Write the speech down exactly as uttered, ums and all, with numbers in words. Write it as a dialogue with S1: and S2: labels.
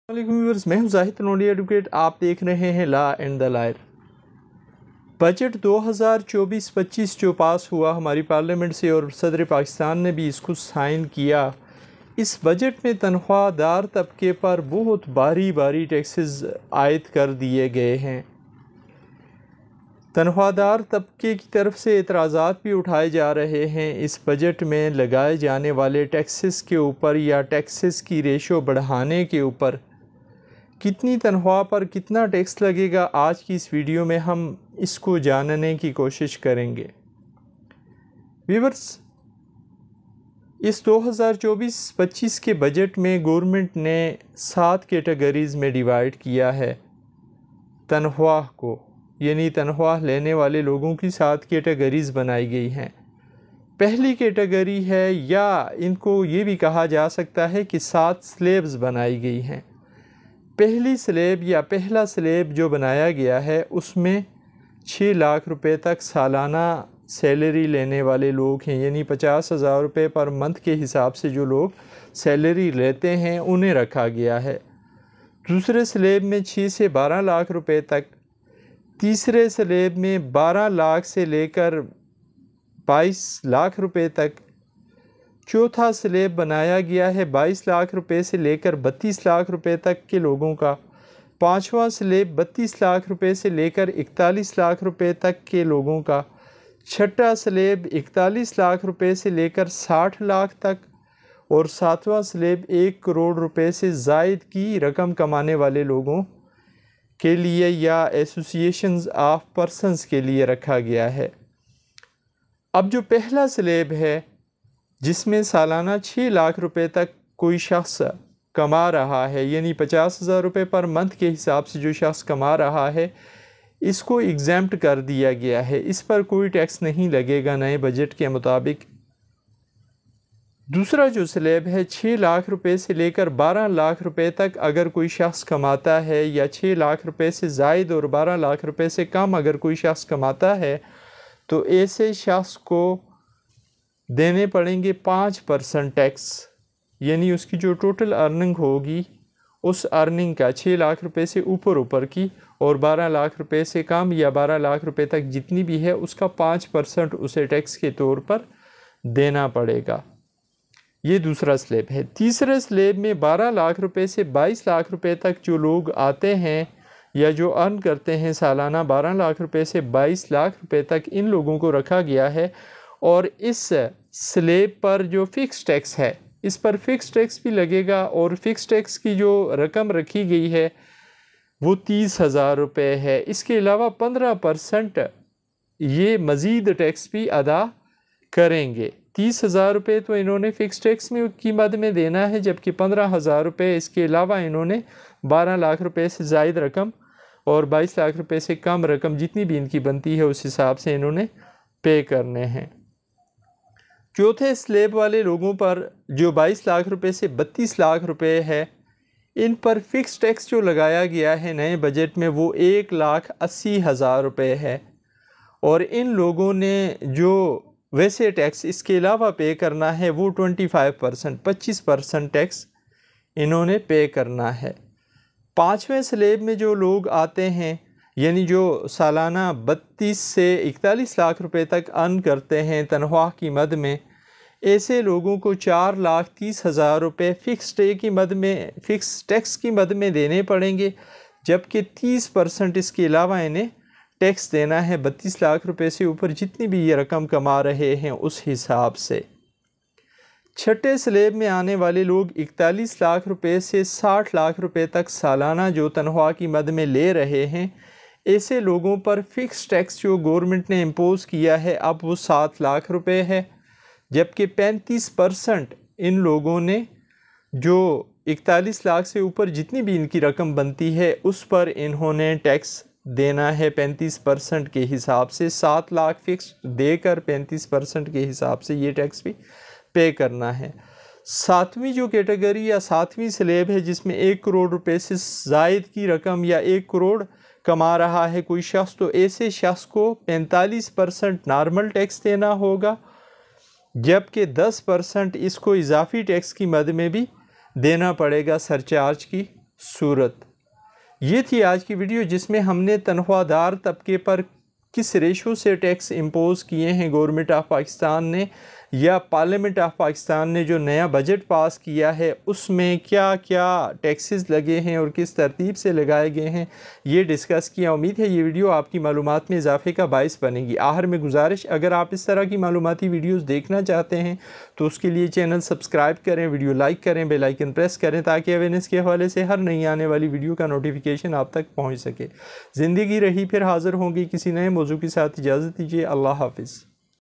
S1: Viewers, मैं हूं Zahid नोडी advocate. आप देख रहे हैं law and the lawyer. Budget दो हज़ार चौबीस पच्चीस जो पास हुआ हमारी पार्लियामेंट से और सदर पाकिस्तान ने भी इसको साइन किया। इस बजट में तनख्वाहदार तबके पर बहुत भारी भारी टैक्सेस आयद कर दिए गए हैं। तनख्वाहदार तबके की तरफ से एतराज़ात भी उठाए जा रहे हैं इस बजट में लगाए जाने वाले टैक्सेस के ऊपर या टैक्सेस की रेशो बढ़ाने के ऊपर। कितनी तनख्वाह पर कितना टैक्स लगेगा, आज की इस वीडियो में हम इसको जानने की कोशिश करेंगे। व्यूअर्स, इस दो हज़ार चौबीस पच्चीस के बजट में गवर्नमेंट ने सात कैटेगरीज़ में डिवाइड किया है तनख्वाह को, यानी तनख्वाह लेने वाले लोगों की सात कैटेगरीज़ बनाई गई हैं। पहली कैटेगरी है, या इनको ये भी कहा जा सकता है कि सात स्लेब्स बनाई गई हैं। पहली स्लेब या पहला स्लेब जो बनाया गया है उसमें छः लाख रुपए तक सालाना सैलरी लेने वाले लोग हैं, यानी पचास हज़ार रुपये पर मंथ के हिसाब से जो लोग सैलरी लेते हैं उन्हें रखा गया है। दूसरे स्लेब में छः से बारह लाख रुपए तक, तीसरे स्लेब में बारह लाख से लेकर बाईस लाख रुपए तक, चौथा स्लेब बनाया गया है बाईस लाख रुपए से लेकर बत्तीस लाख रुपए तक के लोगों का, पांचवा स्लेब बत्तीस लाख रुपए से लेकर इकतालीस लाख रुपए तक के लोगों का, छठा स्लेब इकतालीस लाख रुपए से लेकर साठ लाख तक, और सातवां स्लेब एक करोड़ रुपए से ज़ायद की रकम कमाने वाले लोगों के लिए या एसोसिएशंस ऑफ पर्सनस के लिए रखा गया है। अब जो पहला स्लेब है जिसमें सालाना छः लाख रुपए तक कोई शख्स कमा रहा है, यानी पचास हज़ार रुपये पर मंथ के हिसाब से जो शख्स कमा रहा है, इसको एग्जैम्प्ट कर दिया गया है। इस पर कोई टैक्स नहीं लगेगा नए बजट के मुताबिक। दूसरा जो स्लेब है, छः लाख रुपए से लेकर बारह लाख रुपए तक अगर कोई शख्स कमाता है, या छः लाख रुपए से ज़ायद और बारह लाख रुपए से कम अगर कोई शख्स कमाता है, तो ऐसे शख्स को देने पड़ेंगे पाँच परसेंट टैक्स, यानी उसकी जो टोटल अर्निंग होगी उस अर्निंग का छः लाख रुपए से ऊपर ऊपर की और बारह लाख रुपए से कम या बारह लाख रुपए तक जितनी भी है उसका पाँच परसेंट उसे टैक्स के तौर पर देना पड़ेगा। ये दूसरा स्लेब है। तीसरे स्लेब में बारह लाख रुपए से बाईस लाख रुपए तक जो लोग आते हैं या जो अर्न करते हैं सालाना बारह लाख रुपए से बाईस लाख रुपए तक, इन लोगों को रखा गया है। और इस स्लेब पर जो फ़िक्स टैक्स है, इस पर फ़िक्स टैक्स भी लगेगा, और फ़िक्स टैक्स की जो रकम रखी गई है वो तीस हज़ार रुपये है। इसके अलावा पंद्रह परसेंट ये मज़ीद टैक्स भी अदा करेंगे। तीस हज़ार रुपये तो इन्होंने फ़िक्स टैक्स में की मद में देना है, जबकि पंद्रह हज़ार रुपये इसके अलावा इन्होंने बारह लाख रुपये से ज़ायद रकम और बाईस लाख रुपये से कम रकम जितनी भी इनकी बनती है उस हिसाब से इन्होंने पे करने हैं। चौथे स्लेब वाले लोगों पर जो बाईस लाख रुपए से बत्तीस लाख रुपए है, इन पर फ़िक्स टैक्स जो लगाया गया है नए बजट में वो एक लाख अस्सी हज़ार रुपये है। और इन लोगों ने जो वैसे टैक्स इसके अलावा पे करना है वो पच्चीस परसेंट पच्चीस परसेंट टैक्स इन्होंने पे करना है। पाँचवें स्लेब में जो लोग आते हैं, यानी जो सालाना बत्तीस से इकतालीस लाख रुपए तक अर्न करते हैं तनख्वाह की मद में, ऐसे लोगों को चार लाख तीस हज़ार रुपये फ़िक्स टै की मद में फ़िक्स टैक्स की मद में देने पड़ेंगे, जबकि तीस परसेंट इसके अलावा इन्हें टैक्स देना है बत्तीस लाख रुपए से ऊपर जितनी भी ये रकम कमा रहे हैं उस हिसाब से। छठे स्लेब में आने वाले लोग इकतालीस लाख रुपए से साठ लाख रुपए तक सालाना जो तनख्वाह की मद में ले रहे हैं, ऐसे लोगों पर फ़िक्स टैक्स जो गवर्नमेंट ने इम्पोज़ किया है अब वो सात लाख रुपए है, जबकि पैंतीस परसेंट इन लोगों ने जो इकतालीस लाख से ऊपर जितनी भी इनकी रकम बनती है उस पर इन्होंने टैक्स देना है पैंतीस परसेंट के हिसाब से। सात लाख फ़िक्स देकर पैंतीस परसेंट के हिसाब से ये टैक्स भी पे करना है। सातवीं जो कैटेगरी या सातवीं स्लेब है जिसमें एक करोड़ रुपए से ज़ायद की रकम या एक करोड़ कमा रहा है कोई शख्स, तो ऐसे शख्स को पैंतालीस परसेंट नॉर्मल टैक्स देना होगा, जबकि दस परसेंट इसको इजाफी टैक्स की मद में भी देना पड़ेगा सरचार्ज की सूरत। ये थी आज की वीडियो जिसमें हमने तनख्वाहदार तबके पर किस रेशो से टैक्स इम्पोज़ किए हैं गवर्नमेंट ऑफ पाकिस्तान ने या पार्लियामेंट ऑफ पाकिस्तान ने जो नया बजट पास किया है उसमें क्या क्या टैक्सेस लगे हैं और किस तरतीब से लगाए गए हैं, ये डिस्कस किया। उम्मीद है ये वीडियो आपकी मालूमात में इजाफे का बाइस बनेगी। आखिर में गुजारिश, अगर आप इस तरह की मालूमाती वीडियोस देखना चाहते हैं तो उसके लिए चैनल सब्सक्राइब करें, वीडियो लाइक करें, बेल आइकन प्रेस करें ताकि अवेयरनेस के हवाले से हर नई आने वाली वीडियो का नोटिफिकेशन आप तक पहुँच सके। ज़िंदगी रही फिर हाज़िर होंगी किसी नए मौजू के साथ। इजाज़त दीजिए। अल्लाह हाफिज़।